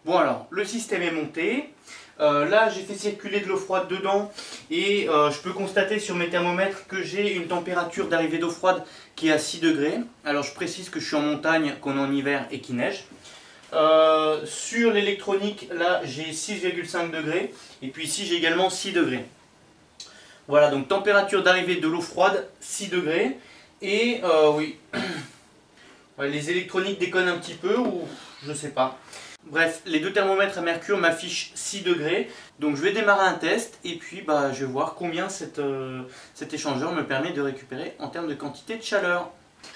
Bon alors, le système est monté. Là j'ai fait circuler de l'eau froide dedans et je peux constater sur mes thermomètres que j'ai une température d'arrivée d'eau froide qui est à 6 degrés. Alors je précise que je suis en montagne, qu'on est en hiver et qu'il neige. Sur l'électronique, là j'ai 6,5 degrés et puis ici j'ai également 6 degrés. Voilà, donc température d'arrivée de l'eau froide 6 degrés et oui, ouais, les électroniques déconnent un petit peu ou je sais pas. Bref, les deux thermomètres à mercure m'affichent 6 degrés, donc je vais démarrer un test et puis je vais voir combien cet échangeur me permet de récupérer en termes de quantité de chaleur.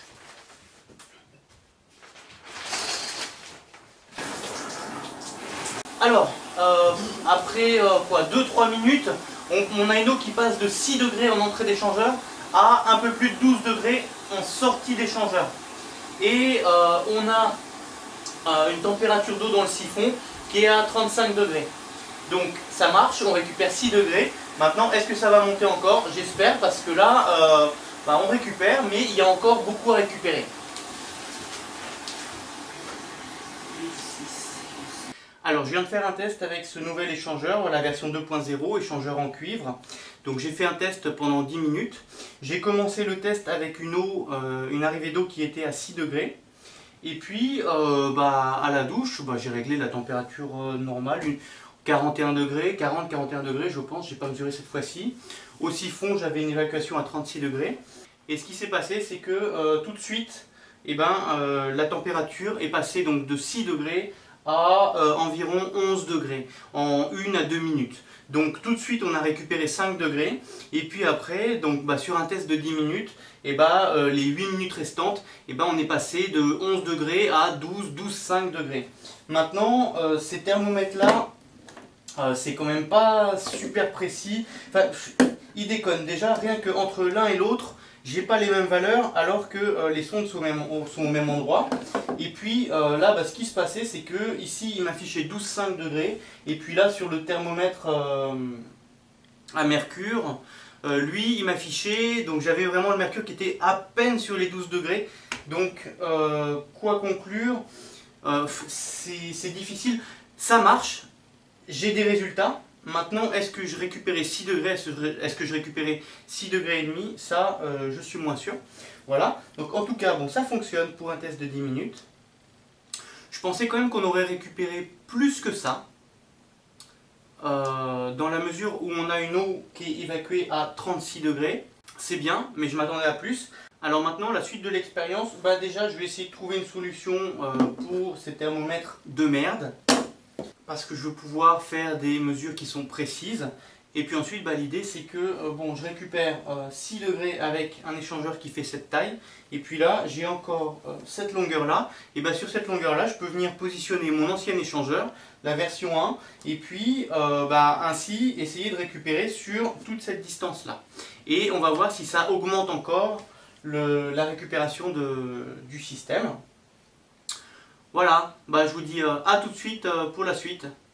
Alors, après 2-3 minutes, on a une eau qui passe de 6 degrés en entrée d'échangeur à un peu plus de 12 degrés en sortie d'échangeur. Et on a une température d'eau dans le siphon qui est à 35 degrés. Donc ça marche, on récupère 6 degrés. Maintenant, est-ce que ça va monter encore? J'espère, parce que là, on récupère, mais il y a encore beaucoup à récupérer. Alors, je viens de faire un test avec ce nouvel échangeur, la version 2.0, échangeur en cuivre. Donc j'ai fait un test pendant 10 minutes. J'ai commencé le test avec une eau, une arrivée d'eau qui était à 6 degrés. Et puis à la douche, j'ai réglé la température normale, 41 degrés, 40-41 degrés je pense, j'ai pas mesuré cette fois-ci. Au siphon, j'avais une évacuation à 36 degrés. Et ce qui s'est passé, c'est que tout de suite, la température est passée donc de 6 degrés à environ 11 degrés en 1 à 2 minutes. Donc tout de suite on a récupéré 5 degrés et puis après donc, sur un test de 10 minutes les 8 minutes restantes on est passé de 11 degrés à 12-5 degrés. Maintenant ces thermomètres là c'est quand même pas super précis, enfin ils déconnent déjà, rien qu'entre l'un et l'autre j'ai pas les mêmes valeurs alors que les sondes sont au même endroit. Et puis là, ce qui se passait, c'est que ici il m'affichait 12,5 degrés. Et puis là, sur le thermomètre à mercure, lui il m'affichait, donc j'avais vraiment le mercure qui était à peine sur les 12 degrés. Donc, quoi conclure, c'est difficile. Ça marche, j'ai des résultats. Maintenant, est-ce que je récupérais 6 degrés, est-ce que je récupérais 6 degrés et demi? Ça, je suis moins sûr. Voilà, donc en tout cas, ça fonctionne pour un test de 10 minutes. Je pensais quand même qu'on aurait récupéré plus que ça, dans la mesure où on a une eau qui est évacuée à 36 degrés. C'est bien, mais je m'attendais à plus. Alors maintenant, la suite de l'expérience, déjà je vais essayer de trouver une solution pour ces thermomètres de merde. Parce que je veux pouvoir faire des mesures qui sont précises. Et puis ensuite, l'idée c'est que je récupère 6 degrés avec un échangeur qui fait cette taille. Et puis là, j'ai encore cette longueur-là. Et sur cette longueur-là, je peux venir positionner mon ancien échangeur, la version 1. Et puis ainsi essayer de récupérer sur toute cette distance-là. Et on va voir si ça augmente encore la récupération du système. Voilà, je vous dis à tout de suite pour la suite.